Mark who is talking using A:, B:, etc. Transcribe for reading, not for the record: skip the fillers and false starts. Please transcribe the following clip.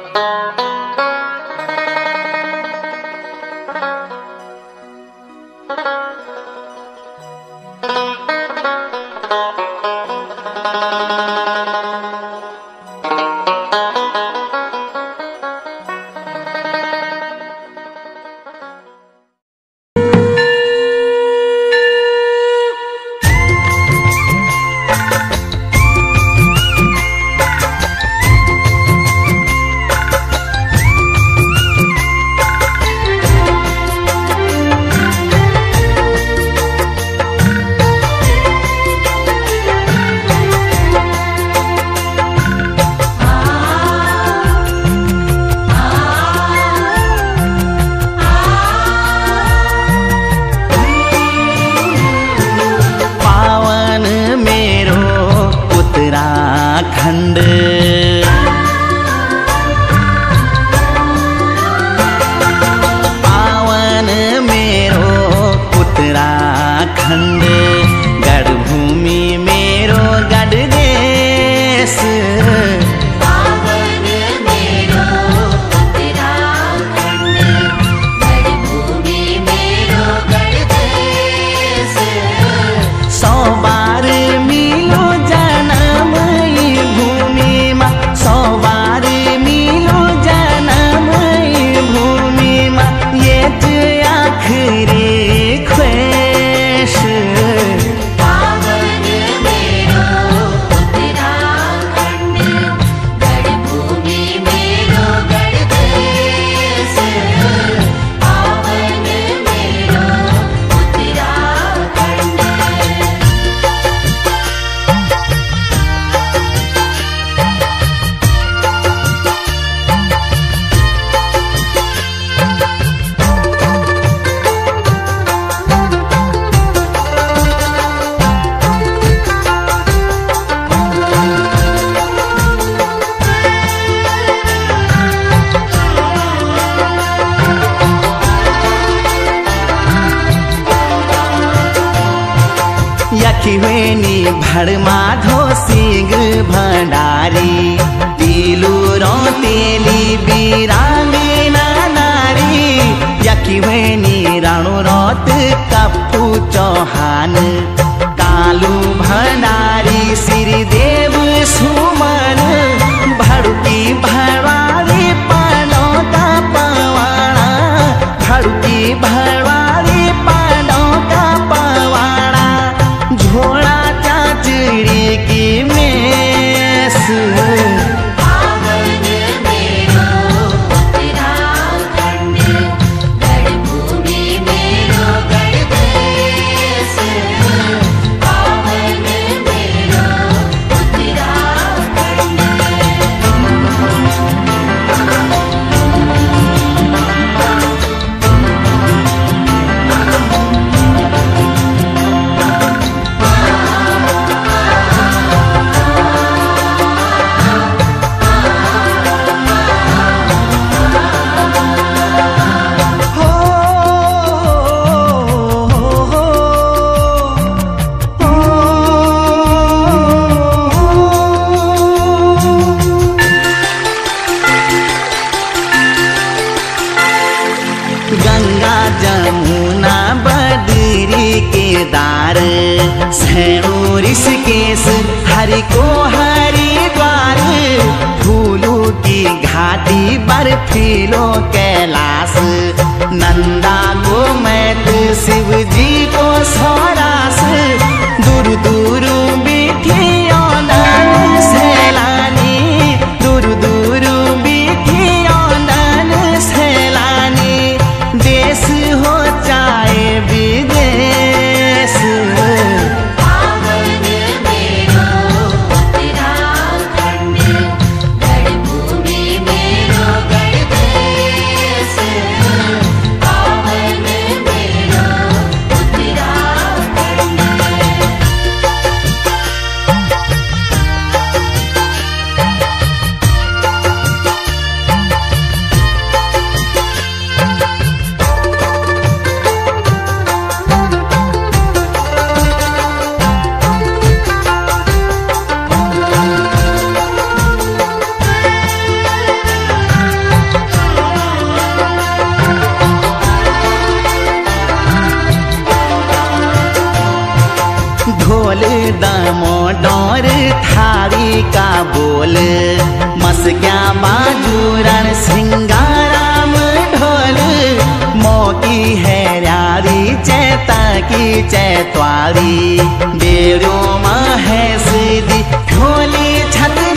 A: खिवेनी भड़मा धोसिग भंडारी पीलू रो तेली बीरांगना नारी यखिवेनी राणु रोत कप्पू चौहान कालू भंडारी श्रीदेव सुमन भड़की भड़वारी पानो का पवाड़ा भड़की भड़वारी पानो का पवाड़ा झोड़ा चाचड़ी की मेस गंगा जमुना बद्री केदार सैणु ऋषिकेश हरि को हरिद्वार फूलों की घाटी बर्फीलो कैलाश नंदा गोमैत शिव जी को सौरास दूर दूर बिठियों नन सैलानी दूर दूर बिठियों नन सैलानी देश हो चाहे विदेश बाजूरण श्रृंगाराम ढोल मौकी है न्यारी चैता की चैतवारी बेरो महेश दी ढोली छत